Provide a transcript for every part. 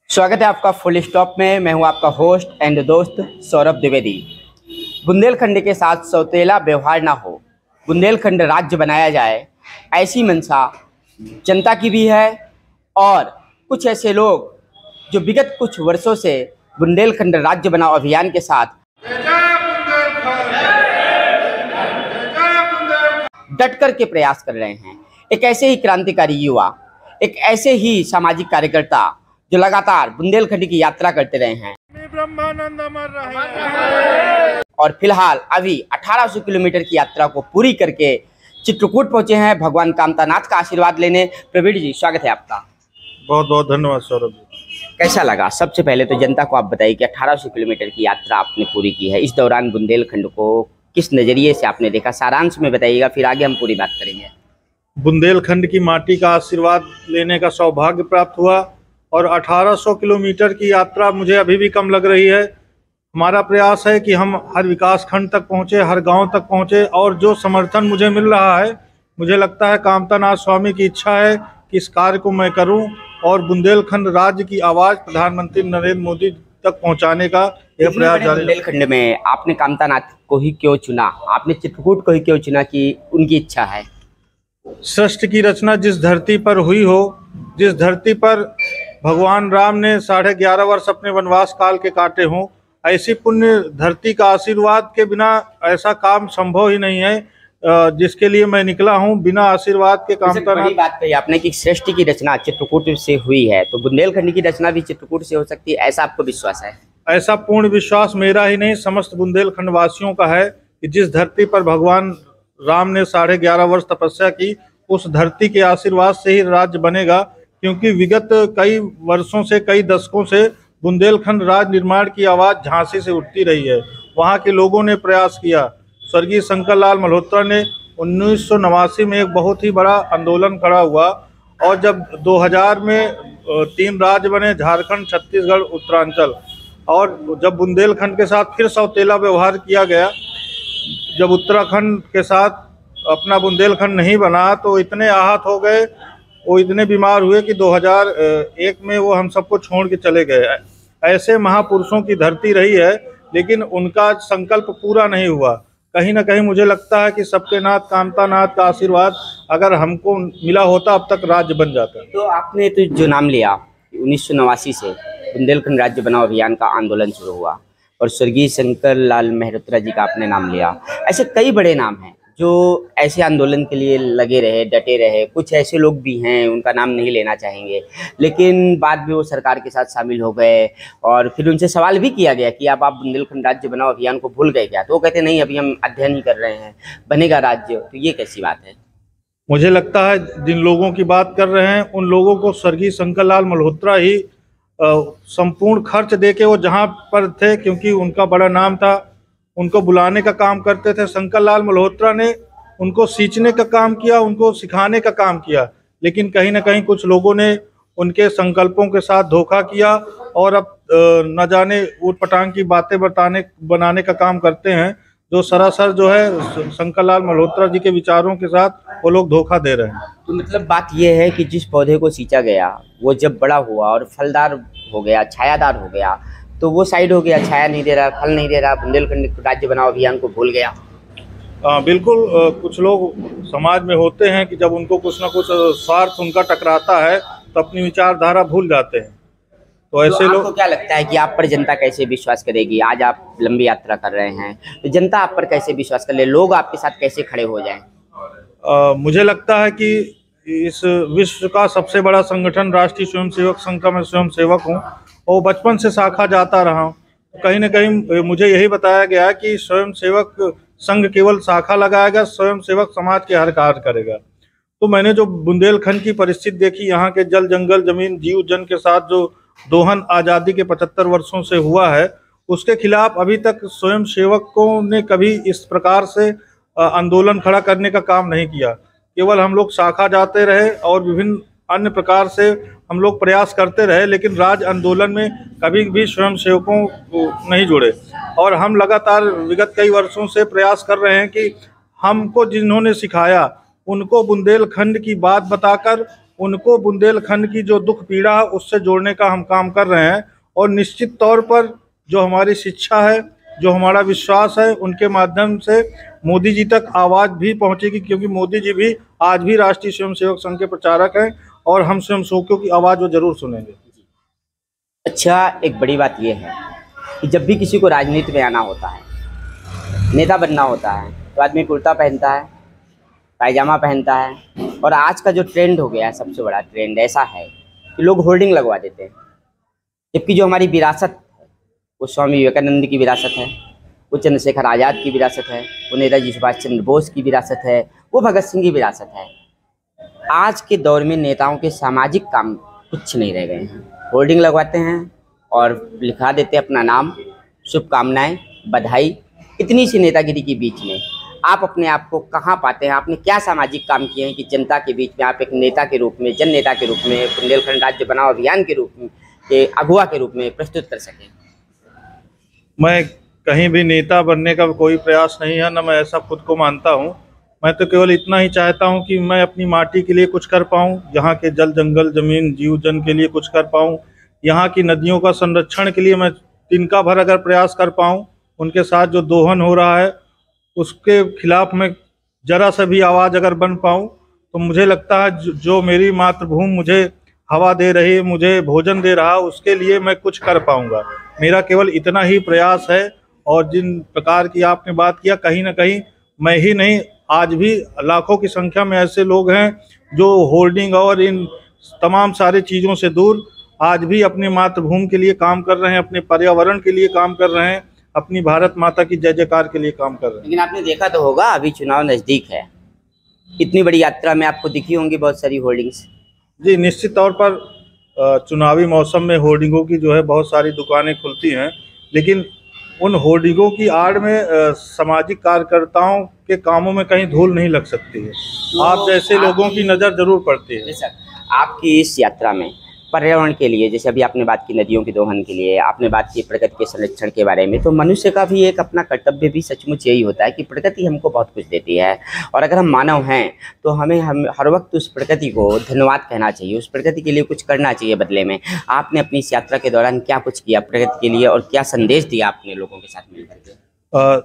स्वागत है आपका फुल स्टॉप में। मैं हूं आपका होस्ट एंड दोस्त सौरभ द्विवेदी। बुंदेलखंड के साथ सौतेला व्यवहार ना हो, बुंदेलखंड राज्य बनाया जाए, ऐसी मंशा जनता की भी है। और कुछ ऐसे लोग जो विगत कुछ वर्षों से बुंदेलखंड राज्य बनाओ अभियान के साथ डट कर के प्रयास कर रहे हैं। एक ऐसे ही क्रांतिकारी युवा, एक ऐसे ही सामाजिक कार्यकर्ता जो लगातार बुंदेलखंड की यात्रा करते रहे हैं और फिलहाल अभी 1800 किलोमीटर की यात्रा को पूरी करके चित्रकूट पहुंचे हैं भगवान कामतानाथ का आशीर्वाद लेने। प्रवीण जी, स्वागत है आपका। बहुत बहुत धन्यवाद सौरभ जी। कैसा लगा? सबसे पहले तो जनता को आप बताइए कि 1800 किलोमीटर की यात्रा आपने पूरी की है। इस दौरान बुंदेलखंड को किस नजरिए से आपने देखा, सारांश में बताइएगा, फिर आगे हम पूरी बात करेंगे। बुंदेलखंड की माटी का आशीर्वाद लेने का सौभाग्य प्राप्त हुआ और 1800 किलोमीटर की यात्रा मुझे अभी भी कम लग रही है। हमारा प्रयास है कि हम हर विकास खंड तक पहुँचे, हर गांव तक पहुँचे, और जो समर्थन मुझे मिल रहा है, मुझे लगता है कामतानाथ स्वामी की इच्छा है कि इस कार्य को मैं करूं और बुंदेलखंड राज्य की आवाज़ प्रधानमंत्री नरेंद्र मोदी तक पहुंचाने का यह प्रयास जारी है। बुंदेलखंड में आपने कामतानाथ को ही क्यों चुना, आपने चित्रकूट को ही क्यों चुना कि उनकी इच्छा है? सृष्टि की रचना जिस धरती पर हुई हो, जिस धरती पर भगवान राम ने 11.5 वर्ष अपने वनवास काल के काटे हों, ऐसी पुण्य धरती का आशीर्वाद के बिना ऐसा काम संभव ही नहीं है जिसके लिए मैं निकला हूं। बिना आशीर्वाद के काम करना। बड़ी बात कही आपने कि सृष्टि की रचना चित्रकूट से हुई है, तो बुंदेलखंड की रचना भी चित्रकूट से हो सकती है, ऐसा आपको विश्वास है? ऐसा पूर्ण विश्वास मेरा ही नहीं, समस्त बुंदेलखंड वासियों का है कि जिस धरती पर भगवान राम ने 11.5 वर्ष तपस्या की, उस धरती के आशीर्वाद से ही राज्य बनेगा। क्योंकि विगत कई वर्षों से, कई दशकों से बुंदेलखंड राज्य निर्माण की आवाज़ झांसी से उठती रही है। वहाँ के लोगों ने प्रयास किया। स्वर्गीय शंकर लाल मल्होत्रा ने 1989 में एक बहुत ही बड़ा आंदोलन खड़ा हुआ, और जब 2000 में 3 राज्य बने, झारखंड, छत्तीसगढ़, उत्तरांचल, और जब बुंदेलखंड के साथ फिर सौतेला व्यवहार किया गया, जब उत्तराखंड के साथ अपना बुंदेलखंड नहीं बना, तो इतने आहत हो गए, वो इतने बीमार हुए कि 2001 में वो हम सबको छोड़ के चले गए। ऐसे महापुरुषों की धरती रही है, लेकिन उनका संकल्प पूरा नहीं हुआ। कहीं ना कहीं मुझे लगता है कि सबके नाथ कामतानाथ का आशीर्वाद अगर हमको मिला होता, अब तक राज्य बन जाता। तो आपने तो जो नाम लिया, 1989 से बुंदेलखंड राज्य बनाओ अभियान का आंदोलन शुरू हुआ और स्वर्गीय शंकर लाल मल्होत्रा जी का आपने नाम लिया। ऐसे कई बड़े नाम हैं जो ऐसे आंदोलन के लिए लगे रहे, डटे रहे। कुछ ऐसे लोग भी हैं, उनका नाम नहीं लेना चाहेंगे, लेकिन बाद में वो सरकार के साथ शामिल हो गए और फिर उनसे सवाल भी किया गया कि अब आप बुंदेलखंड राज्य बनाओ अभियान को भूल गए क्या? तो वो कहते नहीं, अभी हम अध्ययन ही कर रहे हैं, बनेगा राज्य। तो ये कैसी बात है? मुझे लगता है जिन लोगों की बात कर रहे हैं, उन लोगों को स्वर्गीय शंकर लाल मल्होत्रा ही संपूर्ण खर्च देके वो जहाँ पर थे, क्योंकि उनका बड़ा नाम था, उनको बुलाने का काम करते थे। शंकर लाल मल्होत्रा ने उनको सींचने का काम किया, उनको सिखाने का काम किया, लेकिन कहीं ना कहीं कुछ लोगों ने उनके संकल्पों के साथ धोखा किया और अब न जाने ऊटपटांग की बातें बनाने का काम करते हैं, जो सरासर जो है शंकर लाल मल्होत्रा जी के विचारों के साथ वो लोग धोखा दे रहे हैं। तो मतलब बात यह है कि जिस पौधे को सींचा गया वो जब बड़ा हुआ और फलदार हो गया, छायादार हो गया, तो वो साइड हो गया, छाया नहीं दे रहा, फल नहीं दे रहा, बुंदेलखंड राज्य बनाओ अभियान को भूल गया। बिल्कुल। कुछ लोग समाज में होते हैं कि जब उनको कुछ ना कुछ स्वार्थ उनका टकराता है तो अपनी विचारधारा भूल जाते हैं। तो ऐसे लोग। आपको क्या लगता है कि आप पर जनता कैसे विश्वास करेगी? आज आप लंबी यात्रा कर रहे हैं, तो जनता आप पर कैसे विश्वास कर ले, लोग आपके साथ कैसे खड़े हो जाएं? मुझे लगता है कि इस विश्व का सबसे बड़ा संगठन राष्ट्रीय स्वयंसेवक संघ का मैं स्वयं सेवक हूँ और बचपन से शाखा जाता रहा हूँ। कहीं ना कहीं मुझे यही बताया गया कि स्वयंसेवक संघ केवल शाखा लगाएगा, स्वयंसेवक समाज के हर कार्य करेगा। तो मैंने जो बुंदेलखंड की परिस्थिति देखी, यहाँ के जल, जंगल, जमीन, जीव जन के साथ जो दोहन आज़ादी के 75 वर्षों से हुआ है, उसके खिलाफ अभी तक स्वयंसेवकों ने कभी इस प्रकार से आंदोलन खड़ा करने का काम नहीं किया। केवल हम लोग शाखा जाते रहे और विभिन्न अन्य प्रकार से हम लोग प्रयास करते रहे, लेकिन राज्य आंदोलन में कभी भी स्वयंसेवकों को नहीं जुड़े। और हम लगातार विगत कई वर्षों से प्रयास कर रहे हैं कि हमको जिन्होंने सिखाया उनको बुंदेलखंड की बात बताकर उनको बुंदेलखंड की जो दुख पीड़ा है उससे जोड़ने का हम काम कर रहे हैं। और निश्चित तौर पर जो हमारी शिक्षा है, जो हमारा विश्वास है, उनके माध्यम से मोदी जी तक आवाज़ भी पहुंचेगी, क्योंकि मोदी जी भी आज भी राष्ट्रीय स्वयंसेवक संघ के प्रचारक हैं और हम स्वयंसेवकों की आवाज़ वो जरूर सुनेंगे। अच्छा, एक बड़ी बात यह है कि जब भी किसी को राजनीति में आना होता है, नेता बनना होता है, तो आदमी कुर्ता पहनता है, पायजामा पहनता है, और आज का जो ट्रेंड हो गया है, सबसे बड़ा ट्रेंड ऐसा है कि लोग होर्डिंग लगवा देते हैं। जबकि जो हमारी विरासत है वो स्वामी विवेकानंद की विरासत है, वो चंद्रशेखर आज़ाद की विरासत है, वो नेताजी सुभाष चंद्र बोस की विरासत है, वो भगत सिंह की विरासत है। आज के दौर में नेताओं के सामाजिक काम कुछ नहीं रह गए हैं। होर्डिंग लगवाते हैं और लिखा देते हैं अपना नाम, शुभकामनाएं, बधाई। इतनी सी नेतागिरी के बीच में आप अपने आप को कहाँ पाते हैं? आपने क्या सामाजिक काम किए हैं कि जनता के बीच में आप एक नेता के रूप में, जन नेता के रूप में, बुंदेलखंड राज्य बनाओ अभियान के रूप में, के अगुवा के रूप में प्रस्तुत कर सकें? मैं कहीं भी नेता बनने का कोई प्रयास नहीं है, न मैं ऐसा खुद को मानता हूँ। मैं तो केवल इतना ही चाहता हूँ कि मैं अपनी माटी के लिए कुछ कर पाऊँ, यहाँ के जल जंगल जमीन जीव जन के लिए कुछ कर पाऊँ, यहाँ की नदियों का संरक्षण के लिए मैं तिनका भर अगर प्रयास कर पाऊँ, उनके साथ जो दोहन हो रहा है उसके खिलाफ मैं जरा सा भी आवाज़ अगर बन पाऊँ, तो मुझे लगता है जो मेरी मातृभूमि मुझे हवा दे रही है, मुझे भोजन दे रहा, उसके लिए मैं कुछ कर पाऊँगा। मेरा केवल इतना ही प्रयास है। और जिन प्रकार की आपने बात किया, कहीं ना कहीं मैं ही नहीं, आज भी लाखों की संख्या में ऐसे लोग हैं जो होर्डिंग और इन तमाम सारी चीज़ों से दूर आज भी अपनी मातृभूमि के लिए काम कर रहे हैं, अपने पर्यावरण के लिए काम कर रहे हैं, अपनी भारत माता की जय जयकार के लिए काम कर रहे हैं। लेकिन आपने देखा तो होगा, अभी चुनाव नज़दीक है, इतनी बड़ी यात्रा में आपको दिखी होंगी बहुत सारी होर्डिंग्स। जी, निश्चित तौर पर चुनावी मौसम में होर्डिंगों की जो है बहुत सारी दुकानें खुलती हैं, लेकिन उन होर्डिंगों की आड़ में सामाजिक कार्यकर्ताओं के कामों में कहीं धूल नहीं लग सकती है। तो आप जैसे लोगों की नज़र जरूर पड़ती है। सर, आपकी इस यात्रा में पर्यावरण के लिए, जैसे अभी आपने बात की नदियों के दोहन के लिए, आपने बात की प्रकृति के संरक्षण के बारे में, तो मनुष्य का भी एक अपना कर्तव्य भी सचमुच यही होता है कि प्रकृति हमको बहुत कुछ देती है, और अगर हम मानव हैं तो हमें हर वक्त उस प्रकृति को धन्यवाद कहना चाहिए, उस प्रकृति के लिए कुछ करना चाहिए बदले में। आपने अपनी इस यात्रा के दौरान क्या कुछ किया प्रकृति के लिए, और क्या संदेश दिया आपने लोगों के साथ मिलकर के?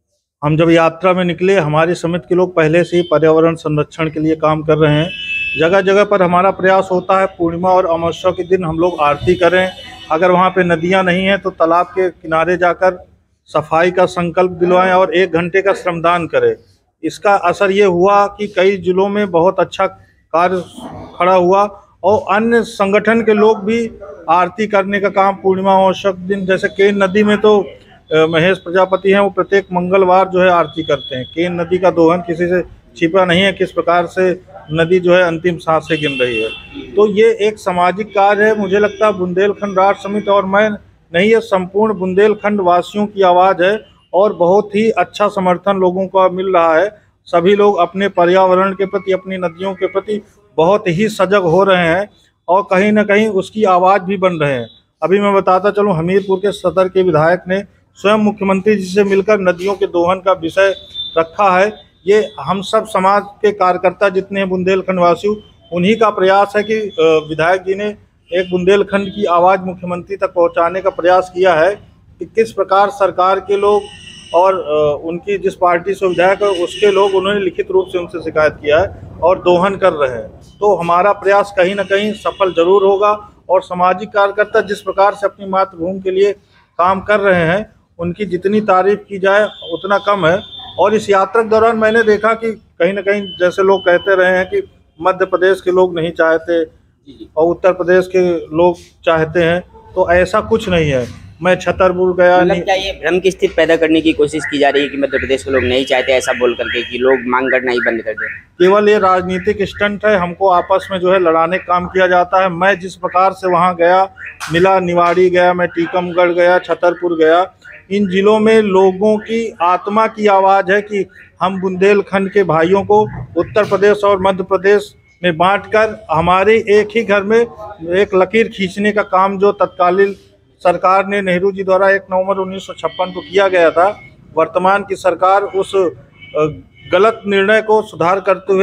हम जब यात्रा में निकले, हमारी समिति के लोग पहले से ही पर्यावरण संरक्षण के लिए काम कर रहे हैं। जगह जगह पर हमारा प्रयास होता है पूर्णिमा और अमावस्या के दिन हम लोग आरती करें। अगर वहाँ पे नदियाँ नहीं हैं तो तालाब के किनारे जाकर सफाई का संकल्प दिलवाएं और 1 घंटे का श्रमदान करें। इसका असर ये हुआ कि कई जिलों में बहुत अच्छा कार्य खड़ा हुआ, और अन्य संगठन के लोग भी आरती करने का काम पूर्णिमा अमावस्या के दिन, जैसे केन नदी में तो महेश प्रजापति हैं, वो प्रत्येक मंगलवार जो है आरती करते हैं। केन नदी का दोहन किसी से छिपा नहीं है, किस प्रकार से नदी जो है अंतिम सांस से गिन रही है। तो ये एक सामाजिक कार्य है। मुझे लगता है बुंदेलखंड राष्ट्र समिति और मैं नहीं, ये संपूर्ण बुंदेलखंड वासियों की आवाज़ है, और बहुत ही अच्छा समर्थन लोगों को मिल रहा है। सभी लोग अपने पर्यावरण के प्रति, अपनी नदियों के प्रति बहुत ही सजग हो रहे हैं, और कहीं ना कहीं उसकी आवाज़ भी बन रहे हैं। अभी मैं बताता चलूँ, हमीरपुर के सदर के विधायक ने स्वयं मुख्यमंत्री जी से मिलकर नदियों के दोहन का विषय रखा है। ये हम सब समाज के कार्यकर्ता जितने हैं बुंदेलखंड वासी, उन्हीं का प्रयास है कि विधायक जी ने एक बुंदेलखंड की आवाज़ मुख्यमंत्री तक पहुंचाने का प्रयास किया है कि किस प्रकार सरकार के लोग और उनकी जिस पार्टी से विधायक है उसके लोग, उन्होंने लिखित रूप से उनसे शिकायत किया है और दोहन कर रहे हैं। तो हमारा प्रयास कहीं ना कहीं सफल जरूर होगा, और सामाजिक कार्यकर्ता जिस प्रकार से अपनी मातृभूमि के लिए काम कर रहे हैं, उनकी जितनी तारीफ की जाए उतना कम है। और इस यात्रा के दौरान मैंने देखा कि कहीं ना कहीं जैसे लोग कहते रहे हैं कि मध्य प्रदेश के लोग नहीं चाहते और उत्तर प्रदेश के लोग चाहते हैं, तो ऐसा कुछ नहीं है। मैं छतरपुर गया, मतलब क्या ये भ्रम की स्थिति पैदा करने की कोशिश की जा रही है कि मध्य प्रदेश के लोग नहीं चाहते, ऐसा बोल करके कि लोग मांग करना ही बंद कर दें? केवल ये राजनीतिक स्टंट है। हमको आपस में जो है लड़ाने का काम किया जाता है। मैं जिस प्रकार से वहाँ गया, मिला, निवाड़ी गया, मैं टीकमगढ़ गया, छतरपुर गया, इन जिलों में लोगों की आत्मा की आवाज़ है कि हम बुंदेलखंड के भाइयों को उत्तर प्रदेश और मध्य प्रदेश में बांटकर हमारे एक ही घर में एक लकीर खींचने का काम जो तत्कालीन सरकार ने, नेहरू जी द्वारा 1 नवंबर 1956 को किया गया था, वर्तमान की सरकार उस गलत निर्णय को सुधार करते हुए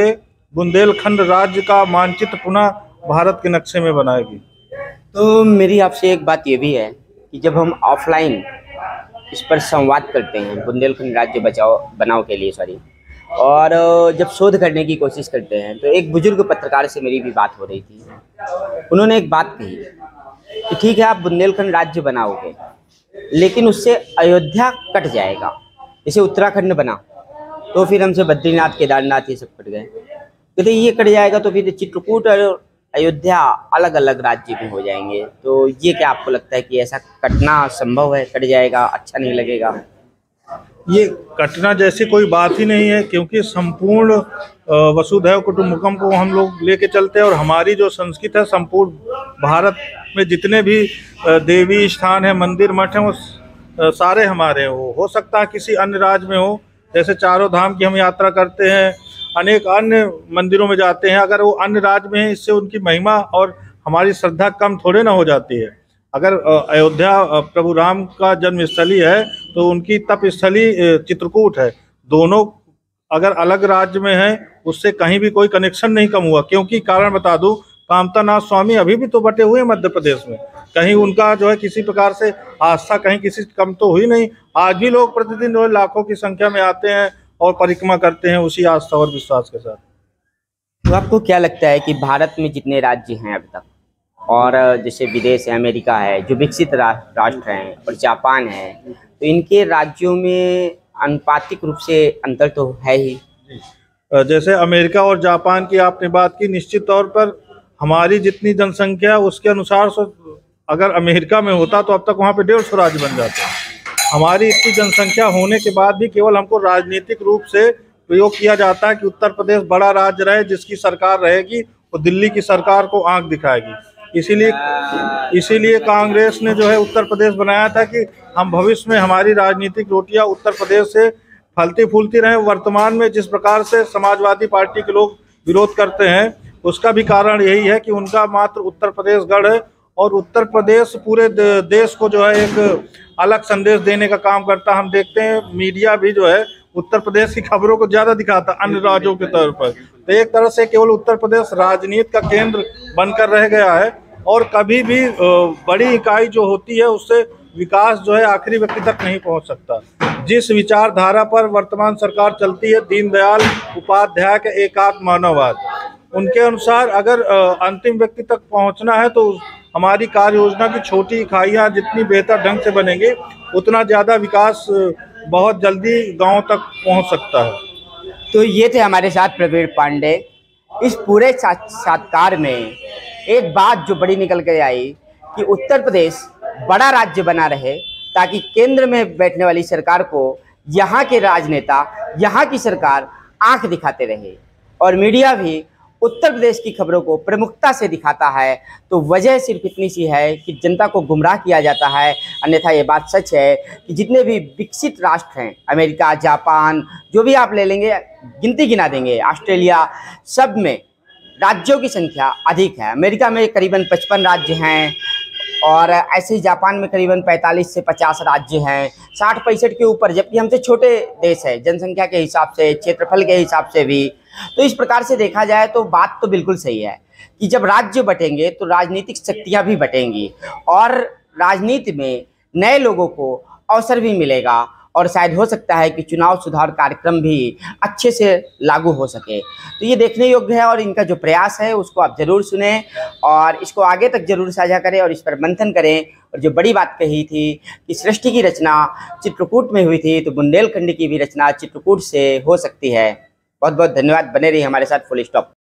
बुंदेलखंड राज्य का मानचित्र पुनः भारत के नक्शे में बनाएगी? तो मेरी आपसे एक बात ये भी है कि जब हम ऑफलाइन इस पर संवाद करते हैं बुंदेलखंड राज्य बचाओ बनाओ के लिए और जब शोध करने की कोशिश करते हैं, तो एक बुजुर्ग पत्रकार से मेरी भी बात हो रही थी। उन्होंने एक बात कही कि ठीक है, आप बुंदेलखंड राज्य बनाओगे, लेकिन उससे अयोध्या कट जाएगा। जैसे उत्तराखंड बना तो फिर हमसे बद्रीनाथ, केदारनाथ ये सब कट गए, तो ये कट जाएगा तो फिर चित्रकूट और अयोध्या अलग अलग राज्य में हो जाएंगे। तो ये क्या आपको लगता है कि ऐसा कटना संभव है? कट जाएगा, अच्छा नहीं लगेगा? ये कटना जैसी कोई बात ही नहीं है, क्योंकि संपूर्ण वसुधैव कुटुंबकम को हम लोग लेके चलते हैं। और हमारी जो संस्कृति है, संपूर्ण भारत में जितने भी देवी स्थान है, मंदिर मठ हैं, वो सारे हमारे हो सकता है किसी अन्य राज्य में हो। जैसे चारों धाम की हम यात्रा करते हैं, अनेक अन्य मंदिरों में जाते हैं, अगर वो अन्य राज्य में है, इससे उनकी महिमा और हमारी श्रद्धा कम थोड़े ना हो जाती है। अगर अयोध्या प्रभु राम का जन्म स्थली है तो उनकी तप स्थली चित्रकूट है। दोनों अगर अलग राज्य में है, उससे कहीं भी कोई कनेक्शन नहीं कम हुआ। क्योंकि कारण बता दूं, कामतानाथ स्वामी अभी भी तो बटे हुए हैं मध्य प्रदेश में। कहीं उनका जो है किसी प्रकार से आस्था कहीं किसी कम तो हुई नहीं। आज भी लोग प्रतिदिन जो है लाखों की संख्या में आते हैं और परिक्रमा करते हैं उसी आस्था और विश्वास के साथ। तो आपको क्या लगता है कि भारत में जितने राज्य हैं अब तक, और जैसे विदेश है, अमेरिका है, जो विकसित राष्ट्र हैं, और जापान है, तो इनके राज्यों में अनुपातिक रूप से अंतर तो है ही। जैसे अमेरिका और जापान की आपने बात की, निश्चित तौर पर हमारी जितनी जनसंख्या उसके अनुसार अगर अमेरिका में होता तो अब तक वहाँ पे 150 राज्य बन जाते हैं। हमारी इतनी जनसंख्या होने के बाद भी केवल हमको राजनीतिक रूप से प्रयोग किया जाता है कि उत्तर प्रदेश बड़ा राज्य रहे, जिसकी सरकार रहेगी वो दिल्ली की सरकार को आंख दिखाएगी। इसीलिए कांग्रेस ने जो है उत्तर प्रदेश बनाया था कि हम भविष्य में हमारी राजनीतिक रोटियां उत्तर प्रदेश से फलती फूलती रहें। वर्तमान में जिस प्रकार से समाजवादी पार्टी के लोग विरोध करते हैं, उसका भी कारण यही है कि उनका मात्र उत्तर प्रदेश गढ़ है, और उत्तर प्रदेश पूरे देश को जो है एक अलग संदेश देने का काम करता है। हम देखते हैं मीडिया भी जो है उत्तर प्रदेश की खबरों को ज़्यादा दिखाता अन्य राज्यों के तौर पर। तो एक तरह से केवल उत्तर प्रदेश राजनीति का केंद्र बनकर रह गया है, और कभी भी बड़ी इकाई जो होती है उससे विकास जो है आखिरी व्यक्ति तक नहीं पहुंच सकता। जिस विचारधारा पर वर्तमान सरकार चलती है, दीनदयाल उपाध्याय का एकात्म मानववाद, उनके अनुसार अगर अंतिम व्यक्ति तक पहुंचना है तो हमारी कार्य योजना की छोटी इकाइयाँ जितनी बेहतर ढंग से बनेंगे, उतना ज़्यादा विकास बहुत जल्दी गांव तक पहुंच सकता है। तो ये थे हमारे साथ प्रवीण पांडे। इस पूरे साक्षात्कार में एक बात जो बड़ी निकल कर आई कि उत्तर प्रदेश बड़ा राज्य बना रहे, ताकि केंद्र में बैठने वाली सरकार को यहाँ के राजनेता, यहाँ की सरकार आंख दिखाते रहे, और मीडिया भी उत्तर प्रदेश की खबरों को प्रमुखता से दिखाता है। तो वजह सिर्फ इतनी सी है कि जनता को गुमराह किया जाता है। अन्यथा ये बात सच है कि जितने भी विकसित राष्ट्र हैं, अमेरिका, जापान, जो भी आप ले लेंगे, गिनती गिना देंगे, ऑस्ट्रेलिया, सब में राज्यों की संख्या अधिक है। अमेरिका में करीबन 55 राज्य हैं, और ऐसे ही जापान में करीबन 45 से 50 राज्य हैं, 60-65 के ऊपर, जबकि हमसे छोटे देश है जनसंख्या के हिसाब से, क्षेत्रफल के हिसाब से भी। तो इस प्रकार से देखा जाए तो बात तो बिल्कुल सही है कि जब राज्य बटेंगे तो राजनीतिक शक्तियाँ भी बटेंगी, और राजनीति में नए लोगों को अवसर भी मिलेगा, और शायद हो सकता है कि चुनाव सुधार कार्यक्रम भी अच्छे से लागू हो सके। तो ये देखने योग्य है, और इनका जो प्रयास है उसको आप ज़रूर सुनें और इसको आगे तक ज़रूर साझा करें और इस पर मंथन करें। और जो बड़ी बात कही थी कि सृष्टि की रचना चित्रकूट में हुई थी, तो बुंदेलखंड की भी रचना चित्रकूट से हो सकती है। बहुत बहुत धन्यवाद। बने रहिए हमारे साथ फुल स्टॉप।